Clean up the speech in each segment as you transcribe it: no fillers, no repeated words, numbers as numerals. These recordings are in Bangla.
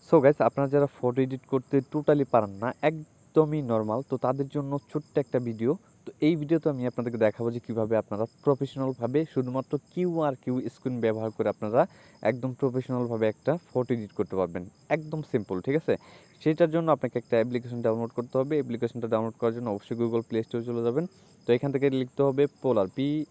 সো গাইস, আপনারা যারা ফটো এডিট করতে টোটালি পারেন না, একদমই নর্মাল, তো তাদের জন্য ছোট্ট একটা ভিডিও। তো এই ভিডিওতে আমি আপনাদেরকে দেখাবো যে কীভাবে আপনারা প্রফেশনালভাবে শুধুমাত্র কিউ স্ক্রিন ব্যবহার করে আপনারা একদম প্রফেশনালভাবে একটা ফটো এডিট করতে পারবেন। একদম সিম্পল, ঠিক আছে? সেটার জন্য আপনাকে একটা অ্যাপ্লিকেশন ডাউনলোড করতে হবে। অ্যাপ্লিকেশনটা ডাউনলোড করার জন্য অবশ্যই গুগল প্লে স্টোরে চলে যাবেন। তো এখান থেকে লিখতে হবে পোলার,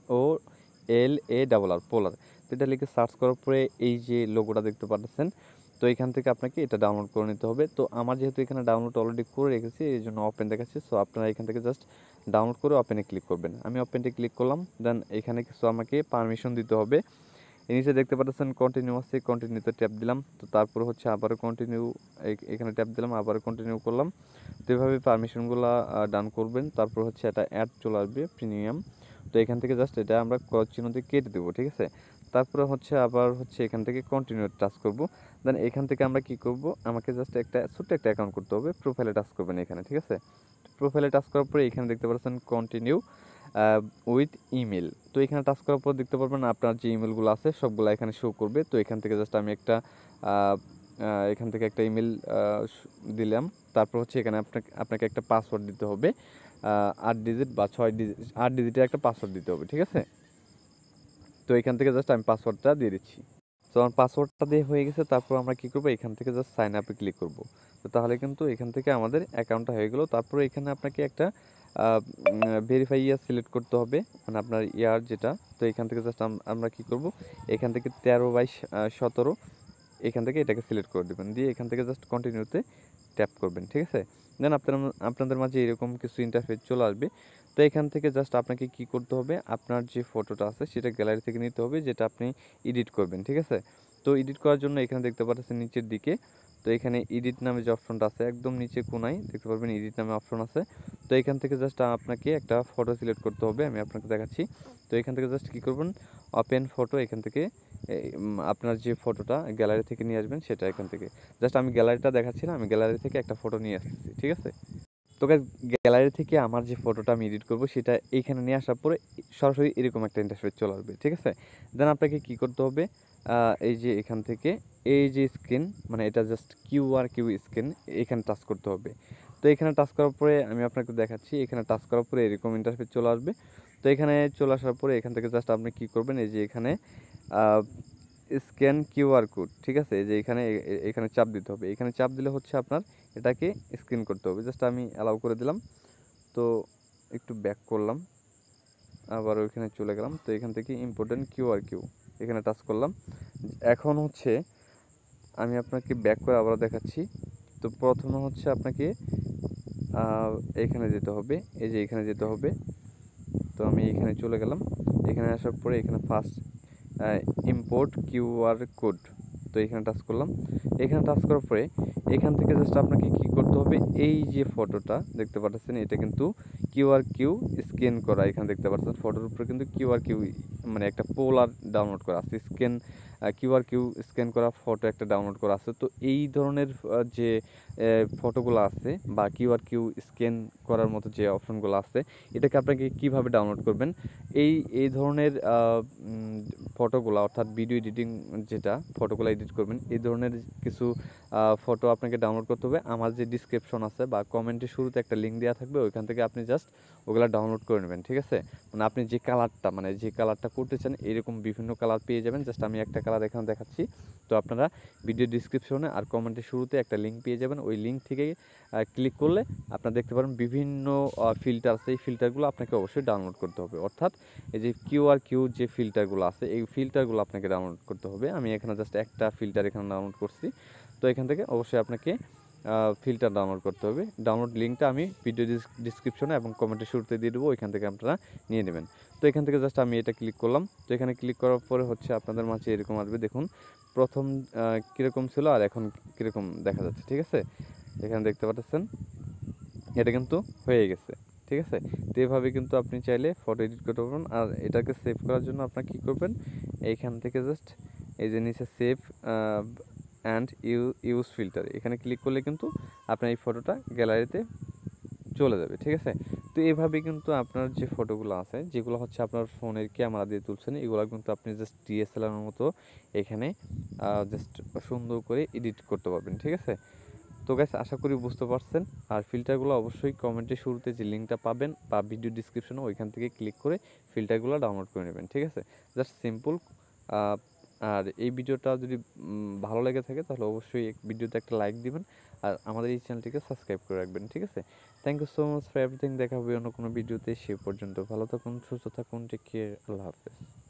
POLAR, পোলার। তো এটা লিখে সার্চ করার পরে এই যে লোগোটা দেখতে পাচ্ছেন, তো এখান থেকে আপনাকে এটা ডাউনলোড করে নিতে হবে। তো আমার যেহেতু এখানে ডাউনলোড অলরেডি করে রেখেছি, এই জন্য ওপেন দেখাচ্ছি। সো আপনারা এখান থেকে জাস্ট ডাউনলোড করে ওপেনে ক্লিক করবেন। আমি ওপেনটা ক্লিক করলাম, দেন এখানে কিছু আমাকে পারমিশন দিতে হবে। এর নিচে দেখতে পাচ্ছেন কন্টিনিউ আছে, কন্টিনিউতে ট্যাপ দিলাম। তো তারপর হচ্ছে আবারও কন্টিনিউ, এখানে ট্যাপ দিলাম, আবারও কন্টিনিউ করলাম। তো এভাবে পারমিশনগুলো ডান করবেন। তারপর হচ্ছে এটা অ্যাড চলে আসবে প্রিমিয়াম। তো এখান থেকে জাস্ট এটা আমরা ক্রস চিহ্ন দিয়ে কেটে দেবো, ঠিক আছে? তারপরে হচ্ছে আবার হচ্ছে এখান থেকে কন্টিনিউ টাচ করব। দেন এখান থেকে আমরা কি করব, আমাকে জাস্ট একটা ছোট্ট একটা অ্যাকাউন্ট করতে হবে। প্রোফাইলে টাচ করবেন এখানে, ঠিক আছে? প্রোফাইলে টাচ করার পরে এখানে দেখতে পাচ্ছেন কন্টিনিউ উইথ ইমেল। তো এখানে টাচ করার পর দেখতে পারবেন আপনার যে ইমেলগুলো আছে সবগুলো এখানে শো করবে। তো এখান থেকে জাস্ট আমি একটা এখান থেকে একটা ইমেল দিলাম। তারপর হচ্ছে এখানে আপনাকে একটা পাসওয়ার্ড দিতে হবে, 8 ডিজিট বা 6 ডিজিট, 8 ডিজিটের একটা পাসওয়ার্ড দিতে হবে, ঠিক আছে? তো এখান থেকে জাস্ট আমি পাসওয়ার্ডটা দিয়ে দিচ্ছি। তো আমার পাসওয়ার্ডটা দিয়ে হয়ে গেছে। তারপর আমরা কি করব, এখান থেকে জাস্ট সাইন আপে ক্লিক করব। তো তাহলে কিন্তু এখান থেকে আমাদের অ্যাকাউন্টটা হয়ে গেল। তারপরে এখানে আপনাকে একটা ভেরিফাই ইয়ার সিলেক্ট করতে হবে, মানে আপনার ইয়ার যেটা। তো এখান থেকে জাস্ট আমরা কি করব, এখান থেকে 13/17 এখান থেকে এটাকে সিলেক্ট করে দেবেন, দিয়ে এখান থেকে জাস্ট কন্টিনিউতে ট্যাপ করবেন, ঠিক আছে? দেন আপনাদের মাঝে এরকম কিছু ইন্টারফেস চলে আসবে। তো এখান থেকে জাস্ট আপনাকে কি করতে হবে, আপনার যে ফটোটা আছে সেটা গ্যালারি থেকে নিতে হবে, যেটা আপনি এডিট করবেন, ঠিক আছে? তো এডিট করার জন্য এখানে দেখতে পাচ্ছেন নিচের দিকে, তো এখানে এডিট নামে যে অপশনটা আছে একদম নিচে কোনায় দেখতে পারবেন এডিট নামে অপশন আছে। তো এখান থেকে জাস্ট আপনাকে একটা ফটো সিলেক্ট করতে হবে, আমি আপনাকে দেখাচ্ছি। তো এখান থেকে জাস্ট কী করবেন, ওপেন ফটো, এখান থেকে আপনার যে ফটোটা গ্যালারি থেকে নিয়ে আসবেন সেটা এখান থেকে। জাস্ট আমি গ্যালারিটা দেখাচ্ছি না, আমি গ্যালারি থেকে একটা ফটো নিয়ে আসতেছি, ঠিক আছে? তো গাইস, গ্যালারি থেকে আমার যে ফটোটা আমি এডিট করব সেটা এইখানে নিয়ে আসার পরে সরাসরি এরকম একটা ইন্টারফেস চলে আসবে, ঠিক আছে? দেন আপনাকে কি করতে হবে, এই যে এখান থেকে এই যে স্ক্রিন, মানে এটা জাস্ট কিউ স্ক্রিন, এখানে টাচ করতে হবে। তো এখানে টাচ করার পরে আমি আপনাকে দেখাচ্ছি, এখানে টাচ করার পরে এরকম ইন্টারফেস চলে আসবে। তো এখানে চলে আসার পরে এখান থেকে জাস্ট আপনি কি করবেন, এই যে এখানে স্ক্যান কোড, ঠিক আছে? এই যে এখানে চাপ দিতে হবে। এখানে চাপ দিলে হচ্ছে আপনার এটাকে স্ক্যান করতে হবে। জাস্ট আমি অ্যালাউ করে দিলাম। তো একটু ব্যাক করলাম, আবার ওইখানে চলে গেলাম। তো এখান থেকে ইম্পর্টেন্ট কিউ এখানে টাচ করলাম। এখন হচ্ছে আমি আপনাকে ব্যাক করে আবার দেখাচ্ছি। তো প্রথমে হচ্ছে আপনাকে এখানে যেতে হবে, এই যে এখানে যেতে হবে। তো আমি এখানে চলে গেলাম। এখানে আসার পরে এখানে ফার্স্ট ইম্পোর্ট কোড, তো এখানে টাচ করলাম। এখানে টাচ করার পরে এখান থেকে জাস্ট আপনাকে কি করতে হবে, এই যে ফটোটা দেখতে পাচ্ছেন এটা কিন্তু কিউ স্ক্যান করা। এখানে দেখতে পাচ্ছেন ফটোর উপরে কিন্তু কিউ মানে একটা পোলার ডাউনলোড করা আছে, কিউ স্ক্যান করা ফটো একটা ডাউনলোড করা আছে। তো এই ধরনের যে ফটোগুলো আছে বা কিউ স্ক্যান করার মতো যে অপশনগুলো আছে, এটাকে আপনাকে কিভাবে ডাউনলোড করবেন, এই ধরনের ফটোগুলো, অর্থাৎ ভিডিও এডিটিং যেটা ফটোগুলো এডিট করবেন, এই ধরনের কিছু ফটো আপনাকে ডাউনলোড করতে হবে। আমার যে ডিসক্রিপশন আছে বা কমেন্টের শুরুতে একটা লিঙ্ক দেওয়া থাকবে, ওইখান থেকে আপনি জাস্ট ওগুলো ডাউনলোড করে নেবেন, ঠিক আছে? মানে আপনি যে কালারটা করতে চান এরকম বিভিন্ন কালার পেয়ে যাবেন। জাস্ট আমি একটা কালার এখানে দেখাচ্ছি। তো আপনারা ভিডিও ডিসক্রিপশনে আর কমেন্টের শুরুতে একটা লিঙ্ক পেয়ে যাবেন। ওই লিঙ্ক থেকে ক্লিক করলে আপনারা দেখতে পারেন বিভিন্ন ফিল্টার আছে, এই ফিল্টারগুলো আপনাকে অবশ্যই ডাউনলোড করতে হবে। অর্থাৎ এই যে কিউ যে ফিল্টারগুলো আছে, এই ফিল্টারগুলো আপনাকে ডাউনলোড করতে হবে। আমি এখানে জাস্ট একটা ফিল্টার এখানে ডাউনলোড করছি। তো এখান থেকে অবশ্যই আপনাকে ফিল্টার ডাউনলোড করতে হবে। ডাউনলোড লিঙ্কটা আমি ভিডিও ডিসক্রিপশনে এবং কমেন্টের শুরুতে দিয়ে দেবো, ওইখান থেকে আপনারা নিয়ে নেবেন। তো এখান থেকে জাস্ট আমি এটা ক্লিক করলাম। তো এখানে ক্লিক করার পরে হচ্ছে আপনাদের মাঝে এরকম আসবে, দেখুন প্রথম কীরকম ছিল আর এখন কীরকম দেখা যাচ্ছে, ঠিক আছে? এখানে দেখতে পাচ্ছেন এটা কিন্তু হয়ে গেছে, ঠিক আছে? তো এভাবে কিন্তু আপনি চাইলে ফটো এডিট করতে পারবেন। আর এটাকে সেভ করার জন্য আপনার কী করবেন, এইখান থেকে জাস্ট এই যে নিচে সেভ অ্যান্ড ইউজ ফিল্টার, এখানে ক্লিক করলে কিন্তু আপনার এই ফটোটা গ্যালারিতে চলে যাবে, ঠিক আছে? তো তো এভাবে কিন্তু আপনার যে ফটোগুলো আছে যেগুলো হচ্ছে আপনার ফোনের ক্যামেরা দিয়ে তুলছেন এগুলো কিন্তু আপনি জাস্ট ডিএসএলআর মতো এখানে জাস্ট সুন্দর করে এডিট করতে পারবেন, ঠিক আছে? তো গাইস আশা করি বুঝতে পারছেন। আর ফিল্টারগুলো অবশ্যই কমেন্টের শুরুতে যে লিঙ্কটা পাবেন বা ভিডিও ডিসক্রিপশনে ওইখান থেকে ক্লিক করে ফিল্টারগুলো ডাউনলোড করে নেবেন, ঠিক আছে? Just simple. আর এই ভিডিওটা যদি ভালো লেগে থাকে তাহলে অবশ্যই ভিডিওতে একটা লাইক দিবেন আর আমাদের এই চ্যানেলটিকে সাবস্ক্রাইব করে রাখবেন, ঠিক আছে? Thank you so much for everything. দেখা হবে অন্য কোনো ভিডিওতে। সে পর্যন্ত ভালো থাকুন, সুস্থ থাকুন, টেক কেয়ার, আল্লাহ হাফেজ।